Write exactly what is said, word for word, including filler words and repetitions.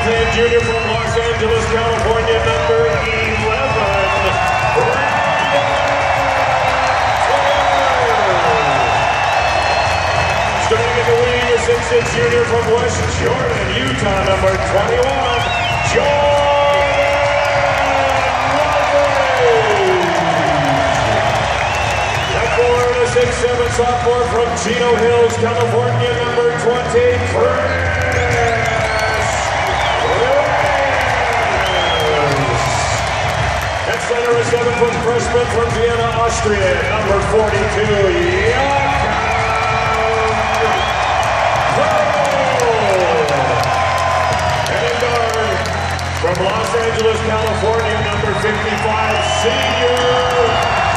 ten junior from Los Angeles, California, number eleven, Brandon Taylor. Starting in the wing, a six six junior from West Jordan, Utah, number twenty-one, Jordan Lovell. At four, and a six seven sophomore from Chino Hills, California, number twenty, Chris. At center, a seven-foot freshman from Vienna, Austria, number forty-two, Jakob Perl. And in guard, from Los Angeles, California, number fifty-five, senior